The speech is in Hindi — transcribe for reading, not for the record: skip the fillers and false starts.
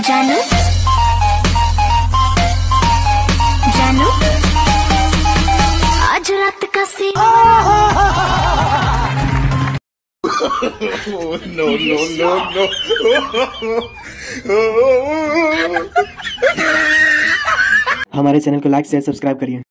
जानू जानू आज रात का सी no, no, no, no. हमारे चैनल को लाइक शेयर सब्सक्राइब करिए।